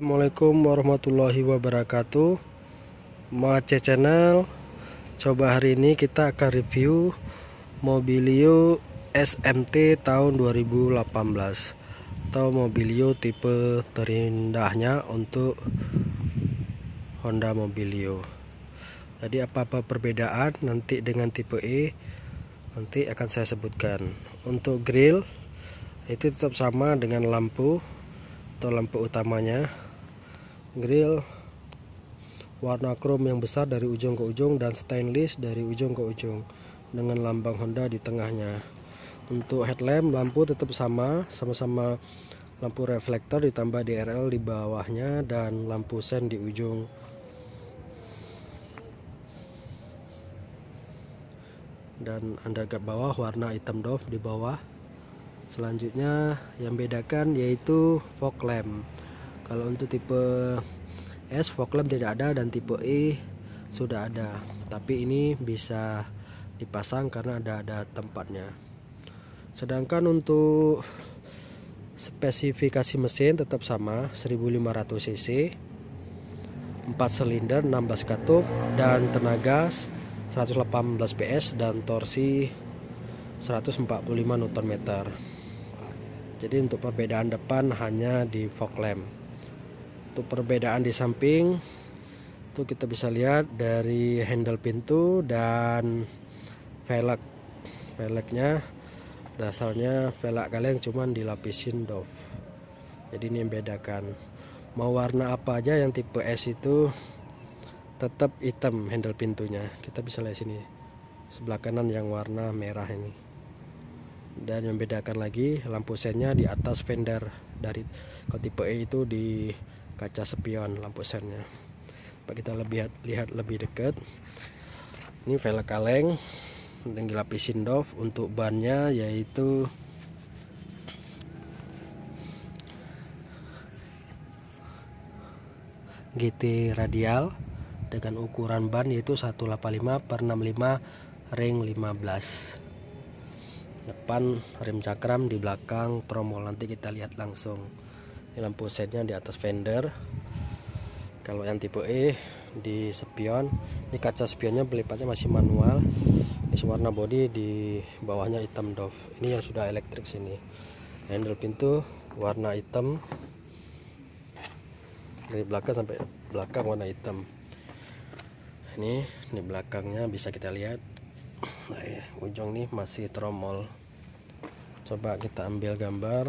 Assalamualaikum warahmatullahi wabarakatuh. Mace Channel. Coba hari ini kita akan review Mobilio SMT tahun 2018 atau Mobilio tipe terindahnya untuk Honda Mobilio. Jadi apa-apa perbedaan nanti dengan tipe E nanti akan saya sebutkan. Untuk grill itu tetap sama dengan lampu atau lampu utamanya. Grill warna krom yang besar dari ujung ke ujung dan stainless dari ujung ke ujung dengan lambang Honda di tengahnya. Untuk headlamp lampu tetap sama-sama lampu reflektor ditambah DRL di bawahnya dan lampu sen di ujung. Dan Anda ke bawah warna hitam doff di bawah. Selanjutnya yang bedakan yaitu fog lamp. Kalau untuk tipe S fog lamp tidak ada dan tipe E sudah ada, tapi ini bisa dipasang karena ada tempatnya. Sedangkan untuk spesifikasi mesin tetap sama, 1500 cc, 4 silinder, 16 katup dan tenaga 118 PS dan torsi 145 Nm. Jadi untuk perbedaan depan hanya di fog lamp. Untuk perbedaan di samping itu kita bisa lihat dari handle pintu dan velgnya. Dasarnya velg kaleng cuman dilapisin doff. Jadi ini yang bedakan. Mau warna apa aja yang tipe S itu tetap hitam handle pintunya. Kita bisa lihat sini sebelah kanan yang warna merah ini. Dan yang membedakan lagi lampu sennya di atas fender. Dari kalau tipe E itu di kaca spion lampu sennya. Kita lihat lebih dekat. Ini velg kaleng yang dilapisin doff. Untuk bannya yaitu GT radial dengan ukuran ban yaitu 185/65 ring 15. Depan rem cakram, di belakang tromol. Nanti kita lihat langsung. Ini lampu setnya di atas fender. Kalau yang tipe E di spion, ini kaca spionnya pelipatnya masih manual. Ini warna body, di bawahnya hitam doff. Ini yang sudah elektrik sini. Handle pintu warna hitam dari belakang sampai belakang warna hitam. Ini di belakangnya bisa kita lihat. Nah, ujung nih masih tromol. Coba kita ambil gambar.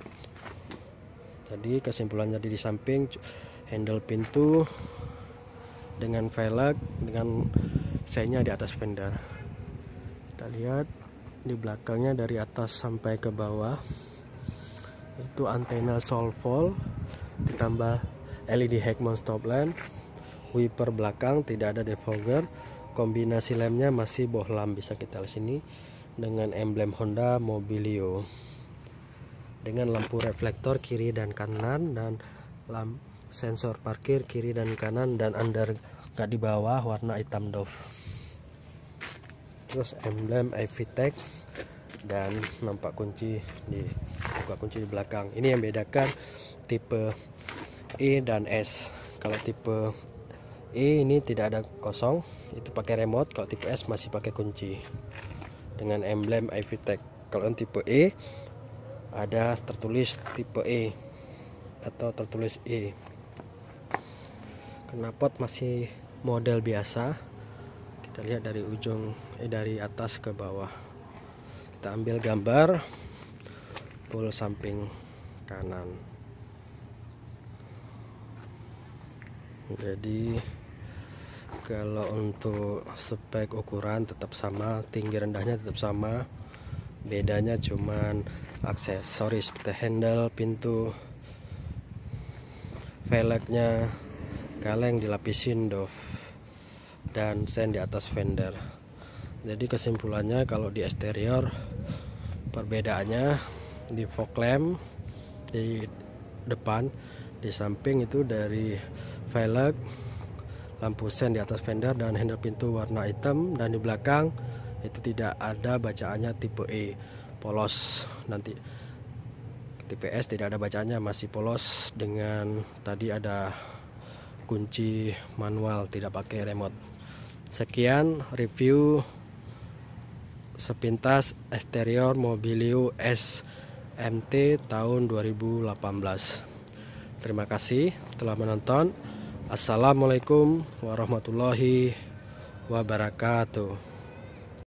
Jadi kesimpulannya di samping handle pintu dengan velg dengan sennya di atas fender. Kita lihat di belakangnya dari atas sampai ke bawah itu antena solvol ditambah LED head mount stop lamp. Wiper belakang tidak ada defogger. Kombinasi lemnya masih bohlam, bisa kita lihat sini dengan emblem Honda Mobilio dengan lampu reflektor kiri dan kanan dan sensor parkir kiri dan kanan dan underguard di bawah warna hitam doff. Terus emblem Evitech dan nampak kunci buka kunci di belakang. Ini yang bedakan tipe E dan S. Kalau tipe E ini tidak ada kosong, itu pakai remote. Kalau tipe S masih pakai kunci dengan emblem Evitech. Kalau yang tipe E ada tertulis tipe E atau tertulis E. Knalpot masih model biasa. Kita lihat dari dari atas ke bawah. Kita ambil gambar full samping kanan. Jadi kalau untuk spek ukuran tetap sama, tinggi rendahnya tetap sama. Bedanya cuman aksesoris seperti handle pintu, velgnya kaleng dilapisin doff dan sen di atas fender. Jadi kesimpulannya kalau di eksterior perbedaannya di fog lamp di depan, di samping itu dari velg, lampu sen di atas fender dan handle pintu warna hitam, dan di belakang itu tidak ada bacaannya tipe E, polos. Nanti TPS tidak ada bacaannya, masih polos. Dengan tadi ada kunci manual, tidak pakai remote. Sekian review sepintas eksterior Mobilio SMT tahun 2018. Terima kasih telah menonton. Assalamualaikum warahmatullahi wabarakatuh.